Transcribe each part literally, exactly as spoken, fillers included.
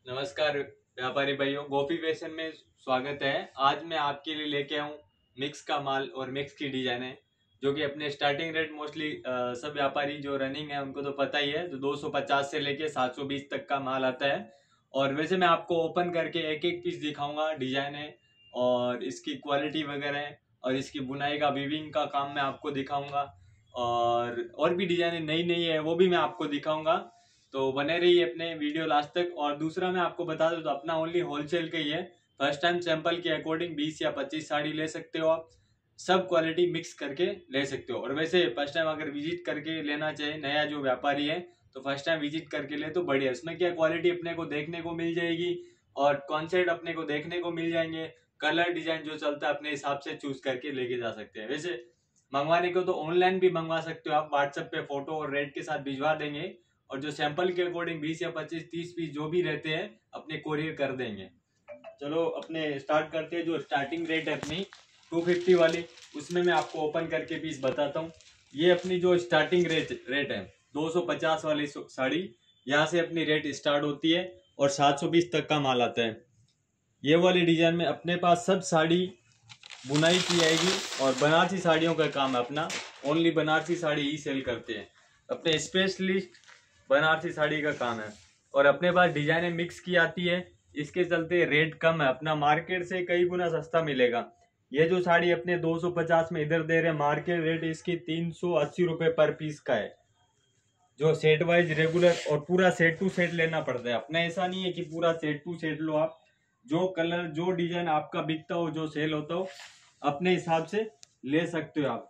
नमस्कार व्यापारी भाइयों, गोपी फैशन में स्वागत है। आज मैं आपके लिए लेके आऊँ मिक्स का माल और मिक्स की डिजाइन है, जो कि अपने स्टार्टिंग रेट मोस्टली सब व्यापारी जो रनिंग है उनको तो पता ही है। तो दो सौ पचास से लेके सात सौ बीस तक का माल आता है। और वैसे मैं आपको ओपन करके एक एक पीस दिखाऊंगा, डिजाइन है और इसकी क्वालिटी वगैरह है और इसकी बुनाई का वीविंग का काम मैं आपको दिखाऊंगा। और और भी डिजाइन नई नई है वो भी मैं आपको दिखाऊंगा। तो बने रहिए अपने वीडियो लास्ट तक। और दूसरा मैं आपको बता दूं तो अपना ओनली होलसेल का ही है। फर्स्ट टाइम सैंपल के अकॉर्डिंग बीस या पच्चीस साड़ी ले सकते हो आप। सब क्वालिटी मिक्स करके ले सकते हो। और वैसे फर्स्ट टाइम अगर विजिट करके लेना चाहे नया जो व्यापारी है तो फर्स्ट टाइम विजिट करके ले तो बढ़िया। इसमें क्या क्वालिटी अपने को देखने को मिल जाएगी और कॉन्सेप्ट अपने को देखने को मिल जाएंगे। कलर डिजाइन जो चलता है अपने हिसाब से चूज करके लेके जा सकते हैं। वैसे मंगवाने को तो ऑनलाइन भी मंगवा सकते हो आप, व्हाट्सएप पे फोटो और रेट के साथ भिजवा देंगे। और जो सैंपल के अकॉर्डिंग बीस या पच्चीस तीस पीस जो भी रहते हैं अपने कोरियर कर देंगे। चलो अपने स्टार्ट करते हैं। जो स्टार्टिंग रेट है अपनी दो सौ पचास वाली, उसमें मैं आपको ओपन करके पीस बताता हूँ। ये अपनी जो स्टार्टिंग रेट रेट है दो सौ पचास वाली साड़ी, यहाँ से अपनी रेट स्टार्ट होती है और सात सौ बीस तक का माल आता है। ये वाली डिजाइन में अपने पास सब साड़ी बुनाई की जाएगी और बनारसी साड़ियों का काम है अपना। ओनली बनारसी साड़ी ही सेल करते हैं, अपने स्पेशलिस्ट बनारसी साड़ी का काम है। और अपने पास डिजाइने मिक्स की आती है, इसके चलते रेट कम है अपना, मार्केट से कई गुना सस्ता मिलेगा। ये जो साड़ी अपने दो सौ पचास में इधर दे रहे हैं, मार्केट रेट इसकी तीन सौ अस्सी रुपए पर पीस का है। जो सेट वाइज रेगुलर और पूरा सेट टू सेट लेना पड़ता है अपना। ऐसा नहीं है कि पूरा सेट टू सेट लो आप। जो कलर जो डिजाइन आपका बिकता हो, जो सेल होता हो, अपने हिसाब से ले सकते हो आप।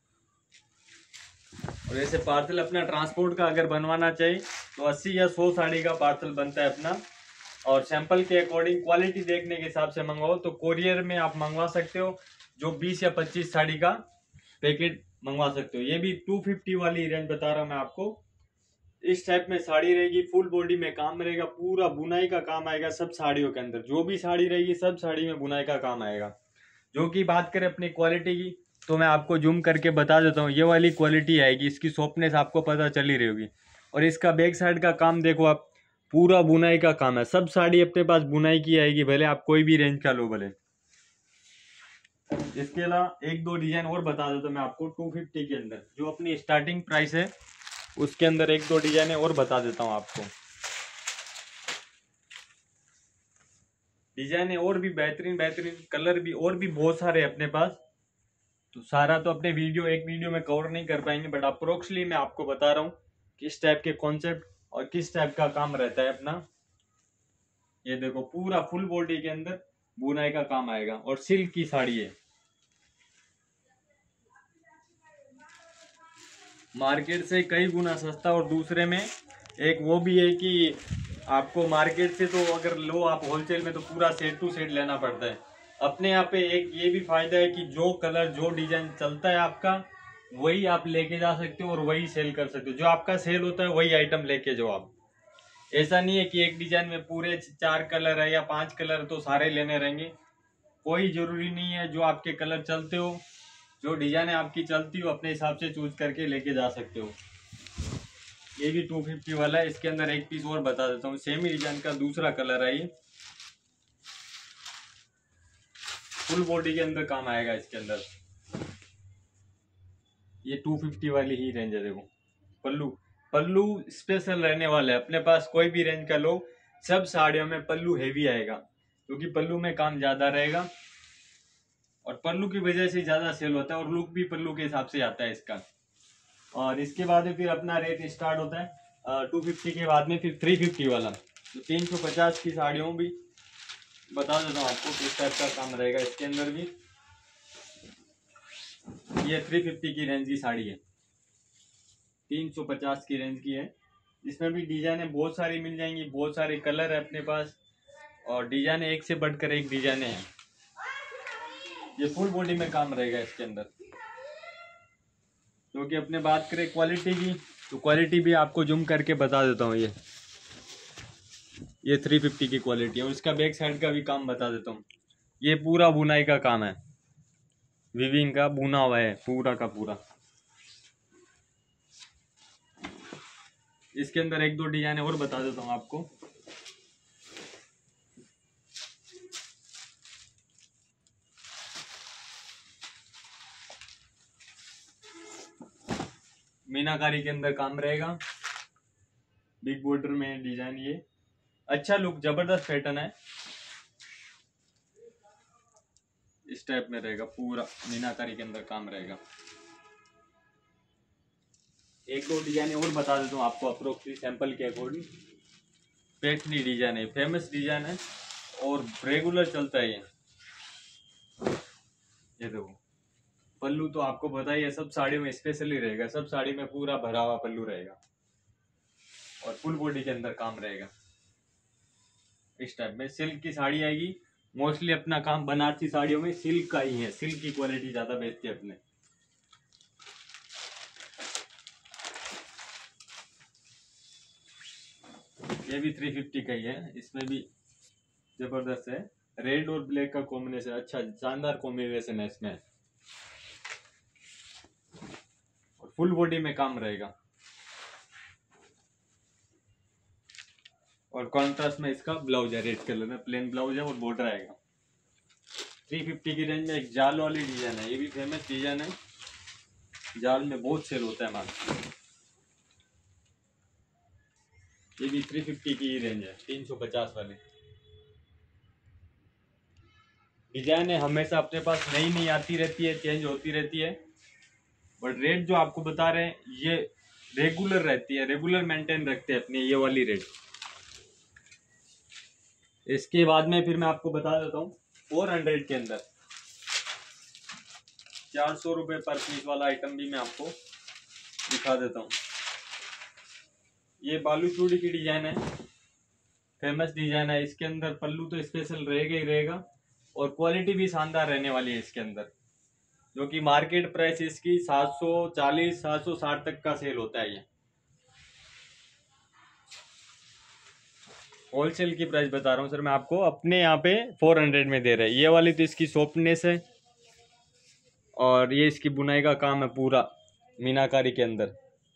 और ऐसे पार्सल अपना ट्रांसपोर्ट का अगर बनवाना चाहिए तो अस्सी या सौ साड़ी का पार्सल बनता है अपना। और सैंपल के अकॉर्डिंग क्वालिटी देखने के हिसाब से मंगवाओ तो कोरियर में आप मंगवा सकते हो। जो बीस या पच्चीस साड़ी का पैकेट मंगवा सकते हो। ये भी दो सौ पचास वाली रेंज बता रहा हूं मैं आपको। इस टाइप में साड़ी रहेगी, फुल बॉडी में काम रहेगा, पूरा बुनाई का काम आएगा सब साड़ियों के अंदर। जो भी साड़ी रहेगी सब साड़ी में बुनाई का काम आएगा। जो कि बात करें अपनी क्वालिटी की तो मैं आपको जूम करके बता देता हूँ। ये वाली क्वालिटी आएगी, इसकी सॉफ्टनेस आपको पता चल ही रही होगी। और इसका बैक साइड का काम देखो आप, पूरा बुनाई का काम है। सब साड़ी अपने पास बुनाई की आएगी, भले आप कोई भी रेंज का लो भले। इसके अलावा एक दो डिजाइन और बता देता हूँ मैं आपको दो सौ पचास के अंदर, जो अपनी स्टार्टिंग प्राइस है उसके अंदर एक दो डिजाइन और बता देता हूँ आपको। डिजाइन और भी बेहतरीन बेहतरीन, कलर भी और भी बहुत सारे अपने पास। तो सारा तो अपने वीडियो एक वीडियो में कवर नहीं कर पाएंगे, बट अप्रोक्सली मैं आपको बता रहा हूँ किस टाइप के कॉन्सेप्ट और किस टाइप का काम रहता है अपना। ये देखो पूरा फुल बॉडी के अंदर बुनाई का काम आएगा और सिल्क की साड़ी है। मार्केट से कई गुना सस्ता। और दूसरे में एक वो भी है कि आपको मार्केट से तो अगर लो आप होलसेल में तो पूरा सेट टू सेट लेना पड़ता है। अपने यहाँ पे एक ये भी फायदा है कि जो कलर जो डिजाइन चलता है आपका वही आप लेके जा सकते हो और वही सेल कर सकते हो। जो आपका सेल होता है वही आइटम लेके जाओ आप। ऐसा नहीं है कि एक डिजाइन में पूरे चार कलर है या पांच कलर तो सारे लेने रहेंगे, कोई जरूरी नहीं है। जो आपके कलर चलते हो, जो डिजाइन आपकी चलती हो, अपने हिसाब से चूज करके लेके जा सकते हो। ये भी दो सौ पचास वाला है। इसके अंदर एक पीस और बता देता हूँ, सेम ही डिजाइन का दूसरा कलर है। ये फुल बॉडी के अंदर काम आएगा इसके अंदर। ये दो सौ पचास वाली ही रेंज है। देखो पल्लू पल्लू स्पेशल रहने वाला है अपने पास। कोई भी रेंज का लो, सब साड़ियों में पल्लू हेवी आएगा क्योंकि पल्लू में काम ज्यादा रहेगा और पल्लू की वजह से ज्यादा सेल होता है और लुक भी पल्लू के हिसाब से आता है इसका। और इसके बाद में फिर अपना रेट स्टार्ट होता है टू फिफ्टी के बाद में फिर थ्री फिफ्टी वाला। तो तीन सौ पचास की साड़ियों भी बता देता हूँ आपको किस टाइप का काम रहेगा इसके अंदर भी। ये थ्री फिफ्टी की रेंज की साड़ी है, तीन सौ पचास की रेंज की है। इसमें भी डिजाइने बहुत सारी मिल जाएंगी, बहुत सारे कलर है अपने पास और डिजाइन एक से बढ़कर एक डिजाइन है। ये फुल बॉडी में काम रहेगा इसके अंदर। क्योंकि तो अपने बात करें क्वालिटी की तो क्वालिटी भी आपको जूम करके बता देता हूँ। ये ये थ्री फिफ्टी की क्वालिटी है और इसका बैक साइड का भी काम बता देता हूँ। ये पूरा बुनाई का काम है, विविंग का बुना हुआ है पूरा का पूरा। इसके अंदर एक दो डिजाइन और बता देता हूँ आपको। मीनाकारी के अंदर काम रहेगा, बिग बॉर्डर में डिजाइन। ये अच्छा लुक, जबरदस्त पैटर्न है, इस टाइप में रहेगा, पूरा मीनाकारी के अंदर काम रहेगा। एक दो डिजाइन और बता देता हूँ आपको अप्रोक्सी सैंपल के अकॉर्डिंग। पैठनी डिजाइन है, फेमस डिजाइन है और रेगुलर चलता है ये। ये देखो पल्लू तो आपको पता ही है, सब साड़ी में स्पेशली रहेगा, सब साड़ी में पूरा भरा हुआ पल्लू रहेगा और फुल बॉडी के अंदर काम रहेगा। इस टाइप में सिल्क की साड़ी आएगी। मोस्टली अपना काम बनारसी साड़ियों में सिल्क का ही है, सिल्क की क्वालिटी ज्यादा बेचते हैं अपने। ये भी थ्री फिफ्टी का ही है, इसमें भी जबरदस्त है, रेड और ब्लैक का कॉम्बिनेशन, अच्छा शानदार कॉम्बिनेशन है इसमें और फुल बॉडी में काम रहेगा और कॉन्ट्रास्ट में इसका ब्लाउज है, रेड कलर में प्लेन ब्लाउज है और बॉर्डर आएगा। थ्री फिफ्टी की रेंज में एक जाल वाली डिजाइन है, ये भी फेमस डिजाइन है, जाल में बहुत सेल होता है माल। ये भी थ्री फिफ्टी की ही रेंज है, तीन सौ पचास वाली डिजाइन है। हमेशा अपने पास नई नई आती रहती है, चेंज होती रहती है, बट रेट जो आपको बता रहे हैं ये रेगुलर रहती है, रेगुलर मेंटेन रखते हैं अपने ये वाली रेट। इसके बाद में फिर मैं आपको बता देता हूँ फोर हंड्रेड के अंदर चार सौ रुपये पर पीस वाला आइटम भी मैं आपको दिखा देता हूँ। ये बालू चूड़ी की डिजाइन है, फेमस डिजाइन है। इसके अंदर पल्लू तो स्पेशल रहेगा ही रहेगा और क्वालिटी भी शानदार रहने वाली है इसके अंदर, जो कि मार्केट प्राइस इसकी सात सौ चालीस सात सौ साठ तक का सेल होता है। ये होलसेल की प्राइस बता रहा हूँ सर मैं आपको, अपने यहाँ पे फोर हंड्रेड में दे रहे हैं। ये वाली तो इसकी सॉफ्टनेस है और ये इसकी बुनाई का काम है पूरा मीनाकारी के अंदर।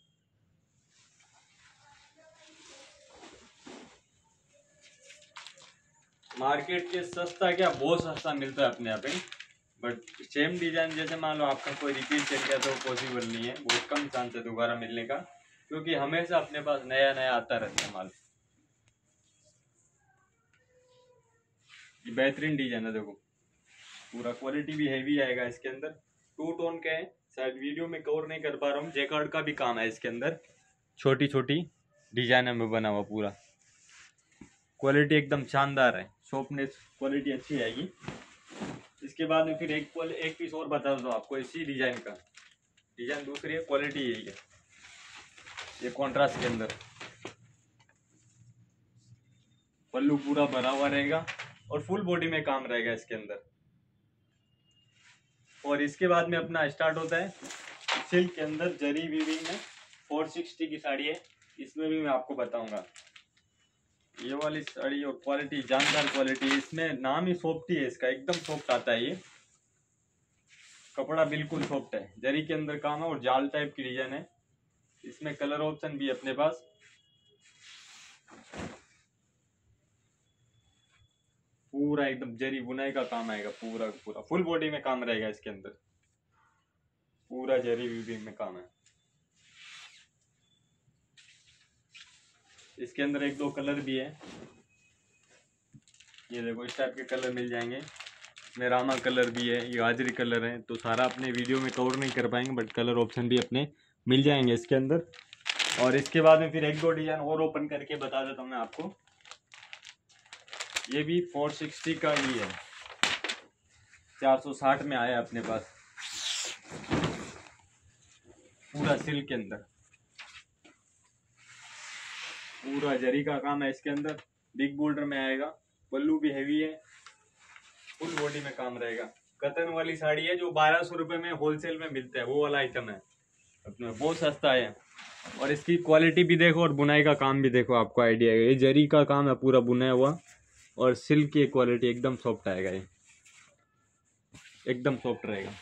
मार्केट के सस्ता क्या, बहुत सस्ता मिलता है अपने यहाँ पे, बट सेम डिजाइन जैसे मान लो आपका कोई रिपीट चल गया तो पॉसिबल नहीं है, बहुत कम चांस है दोबारा मिलने का, क्योंकि हमेशा अपने पास नया नया आता रहता है माल। ये बेहतरीन डिजाइन है, देखो पूरा क्वालिटी भी हैवी आएगा इसके अंदर, टू टोन का है, शायद वीडियो में कवर नहीं कर पा रहा हूँ। जैकार्ड का भी काम है इसके अंदर, छोटी छोटी डिजाइन में बना हुआ पूरा, क्वालिटी एकदम शानदार है, सॉफ्टनेस क्वालिटी अच्छी आएगी। इसके बाद में फिर एक एक पीस और बता दो आपको इसी डिजाइन का, डिजाइन दूसरी है, क्वालिटी यही है। ये कॉन्ट्रास्ट के अंदर पल्लू पूरा भरा हुआ रहेगा और फुल बॉडी में काम रहेगा इसके अंदर। और इसके बाद में अपना स्टार्ट होता है सिल्क के अंदर जरी वीविंग में, फोर सिक्सटी की साड़ी है, इसमें भी मैं आपको बताऊंगा। ये वाली साड़ी और क्वालिटी जानदार क्वालिटी है, इसमें नाम ही सॉफ्ट ही है इसका, एकदम सॉफ्ट आता है। ये कपड़ा बिल्कुल सॉफ्ट है, जरी के अंदर काम है और जाल टाइप की डिजाइन है। इसमें कलर ऑप्शन भी है अपने पास। पूरा एकदम जरी बुनाई का काम आएगा, पूरा पूरा फुल बॉडी में काम रहेगा इसके अंदर, पूरा जरी वीविंग में काम है। इसके अंदर एक दो कलर भी है, ये देखो इस टाइप के कलर मिल जाएंगे। इसमें रामा कलर भी है, ये गाजरी कलर है, तो सारा अपने वीडियो में कवर नहीं कर पाएंगे, बट कलर ऑप्शन भी अपने मिल जाएंगे इसके अंदर। और इसके बाद में फिर एक दो डिजाइन और ओपन करके बता देता हूँ मैं आपको। ये भी फोर सिक्सटी का ही है, चार सौ साठ में आया अपने पास, पूरा सिल्क के अंदर, पूरा जरी का काम है इसके अंदर, बिग बॉर्डर में आएगा, पल्लू भी हैवी है, फुल बॉडी में काम रहेगा। कतन वाली साड़ी है जो बारह सौ रुपए में होलसेल में मिलता है, वो वाला आइटम है अपने, बहुत सस्ता है। और इसकी क्वालिटी भी देखो और बुनाई का काम भी देखो, आपको आइडिया है। ये जरी का काम है पूरा बुनाया हुआ और सिल्क की क्वालिटी एकदम सॉफ्ट आएगा, ये एकदम सॉफ्ट रहेगा।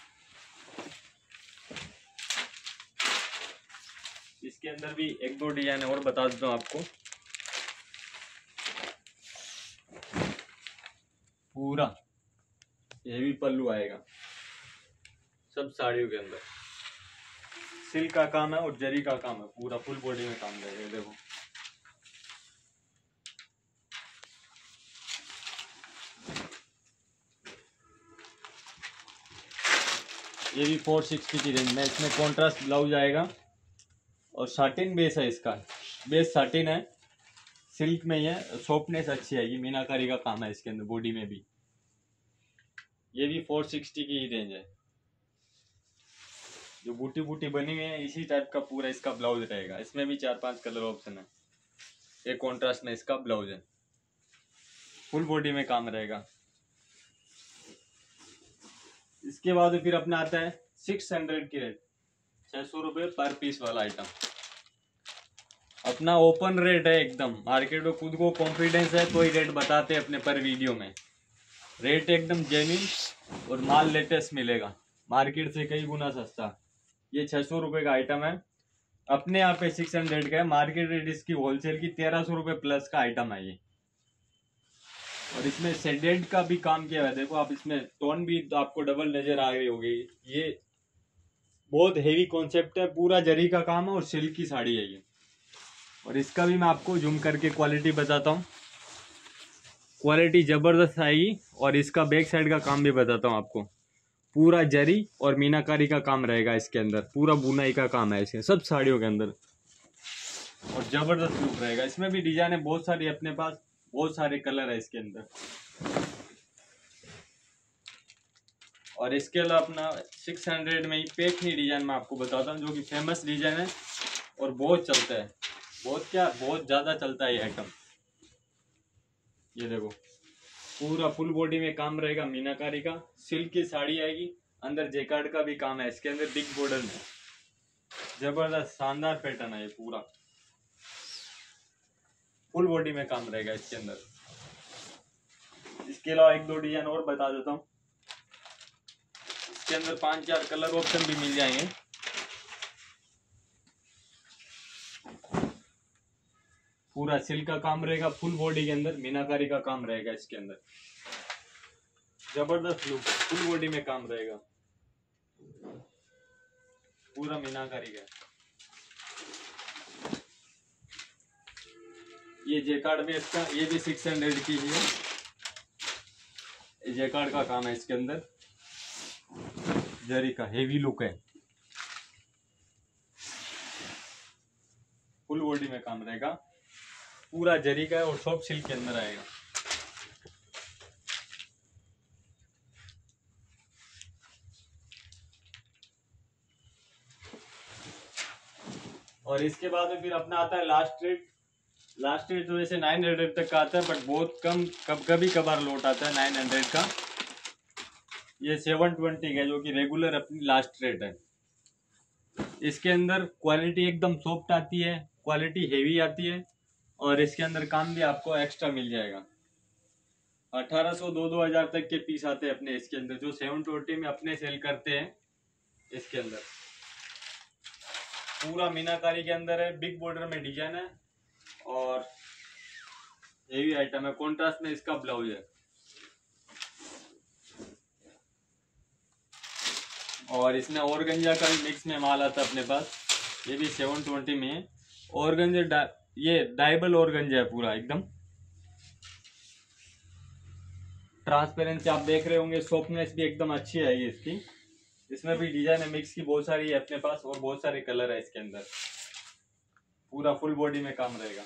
इसके अंदर भी एक दो डिजाइन और बता देता हूँ आपको। पूरा ये भी पल्लू आएगा सब साड़ियों के अंदर, सिल्क का काम है और जरी का काम है, पूरा फुल बॉडी में काम रहेगा। देखो ये भी फोर सिक्सटी की रेंज में। इसमें कॉन्ट्रास्ट ब्लाउज आएगा और साटिन बेस है, इसका बेस साटिन है, सिल्क में ही है, सॉफ्टनेस अच्छी आएगी, मीनाकारी का काम है इसके अंदर बॉडी में भी। ये भी फोर सिक्सटी की ही रेंज है। जो बूटी बूटी बनी हुई है इसी टाइप का पूरा इसका ब्लाउज रहेगा। इसमें भी चार पांच कलर ऑप्शन है। एक कॉन्ट्रास्ट में इसका ब्लाउज है, फुल बॉडी में काम रहेगा। इसके बाद फिर अपना आता है सिक्स हंड्रेड की रेट, छह सौ रुपये पर पीस वाला आइटम। अपना ओपन रेट है एकदम, मार्केट में खुद को कॉन्फिडेंस है तो ही रेट बताते हैं अपने पर वीडियो में। रेट एकदम जेन्युइन और माल लेटेस्ट मिलेगा, मार्केट से कई गुना सस्ता। ये छह सौ रुपये का आइटम है, अपने यहाँ पे सिक्स हंड्रेड का है। मार्केट रेट इसकी होलसेल की तेरह सौ रुपये प्लस का आइटम है ये। और इसमें शेडेड का भी काम किया है, देखो आप, इसमें टोन भी तो आपको डबल नजर आ रही होगी। ये बहुत हेवी कॉन्सेप्ट है, पूरा जरी का काम है और सिल्क की साड़ी है ये। और इसका भी मैं आपको जूम करके क्वालिटी बताता हूँ, क्वालिटी जबरदस्त आएगी। और इसका बैक साइड का काम भी बताता हूँ आपको, पूरा जरी और मीनाकारी का काम रहेगा इसके अंदर, पूरा बुनाई का काम है इसके सब साड़ियों के अंदर, और जबरदस्त लुक रहेगा। इसमें भी डिजाइन है बहुत सारी अपने पास, बहुत सारे कलर है इसके अंदर। और इसके अलावा अपना सिक्स हंड्रेड में ही पेखनी डिजाइन में आपको बताता हूँ, जो कि फेमस डिजाइन है और बहुत चलता है, बहुत क्या बहुत ज्यादा चलता है ये आइटम। ये देखो पूरा फुल बॉडी में काम रहेगा मीनाकारी का, सिल्क की साड़ी आएगी, अंदर जेकार्ड का भी काम है इसके अंदर, बिग बॉर्डर में जबरदस्त शानदार पैटर्न है ये, पूरा फुल बॉडी में काम रहेगा इसके अंदर। इसके अलावा एक दो डिजाइन और बता देता हूँ, इसके अंदर पांच चार कलर ऑप्शन भी मिल जाएंगे। पूरा सिल्क का काम रहेगा, फुल बॉडी के अंदर मीनाकारी का काम रहेगा इसके अंदर, जबरदस्त लुक, फुल बॉडी में काम रहेगा, पूरा मीनाकारी का। ये जेकार्ड में इसका, ये भी सिक्स हंड्रेड की है, जेकार्ड का काम है इसके अंदर, जरी का हेवी लुक है, फुल बॉडी में काम रहेगा, पूरा जरी का है और सॉफ्ट सिल्क के अंदर आएगा। और इसके बाद में फिर अपना आता है लास्ट रेट। लास्ट रेट तो वैसे नाइन हंड्रेड तक का आता है, बट बहुत कम कब कभी कभार लोट आता है नाइन हंड्रेड का। ये सेवन ट्वेंटी का, जो कि रेगुलर अपनी लास्ट रेट है। इसके अंदर क्वालिटी एकदम सॉफ्ट आती है, क्वालिटी हेवी आती है, और इसके अंदर काम भी आपको एक्स्ट्रा मिल जाएगा। अठारह सौ दो दो हजार तक के पीस आते हैं अपने इसके अंदर, जो सेवन ट्वेंटी में अपने सेल करते हैं। इसके अंदर पूरा मीनाकारी के अंदर है, बिग बॉर्डर में डिजाइन है और हेवी आइटम है। कॉन्ट्रास्ट में इसका ब्लाउज है। और इसमें ऑर्गेंजा का भी मिक्स में माल आता है अपने पास, ये भी सेवन ट्वेंटी में है। ऑर्गेंजा डा, ये डाइबल ऑर्गेंजा है पूरा एकदम ट्रांसपेरेंसी, आप देख रहे होंगे, सॉफ्टनेस भी एकदम अच्छी है इसकी। इसमें भी डिजाइन है मिक्स की बहुत सारी है अपने पास, और बहुत सारे कलर है इसके अंदर, पूरा फुल बॉडी में काम रहेगा।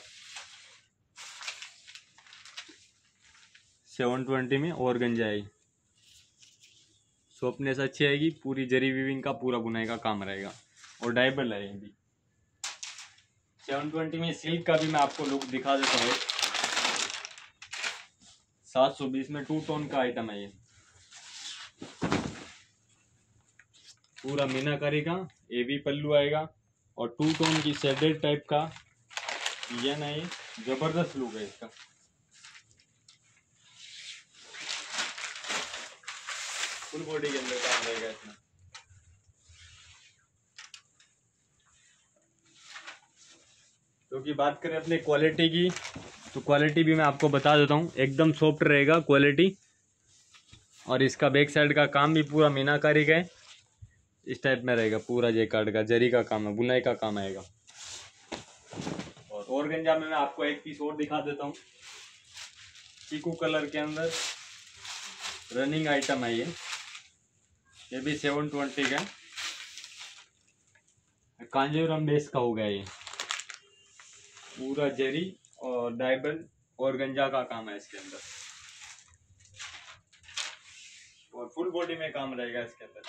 सेवन ट्वेंटी में ऑर्गेंजा है, सॉफ्टनेस अच्छी आएगी, पूरी जरी वीविंग का पूरा बुनाई का काम रहेगा, और डाइबल है ये भी। सेवन ट्वेंटी में सिल्क का भी मैं आपको लुक दिखा देता हूँ। सात सौ बीस में टू टोन का आइटम है ये, पूरा मीनाकारी का, ये भी पल्लू आएगा, और टू टोन की शेडेड टाइप का ये ना, ये जबरदस्त लुक है इसका। फुल बॉडी के अंदर काम रहेगा इसमें। क्योंकि तो बात करें अपने क्वालिटी की, तो क्वालिटी भी मैं आपको बता देता हूँ, एकदम सॉफ्ट रहेगा क्वालिटी। और इसका बैक साइड का काम भी पूरा मीनाकारी का है, इस टाइप में रहेगा पूरा जेकार्ड का, जरी का काम है, बुनाई का काम आएगा। और ऑर्गेंजा में मैं आपको एक पीस और दिखा देता हूँ, चीकू कलर के अंदर रनिंग आइटम है ये ये भी सेवन ट्वेंटी का कांजीवरम बेस का हो गया ये, पूरा जरी और डायबल ऑर्गेंजा का काम है इसके अंदर, और फुल बॉडी में काम रहेगा इसके अंदर,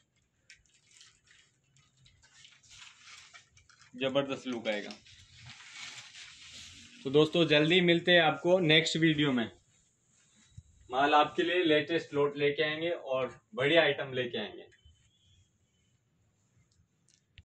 जबरदस्त लुक आएगा। तो दोस्तों जल्दी मिलते हैं आपको नेक्स्ट वीडियो में, माल आपके लिए लेटेस्ट लॉट लेके आएंगे और बढ़िया आइटम लेके आएंगे।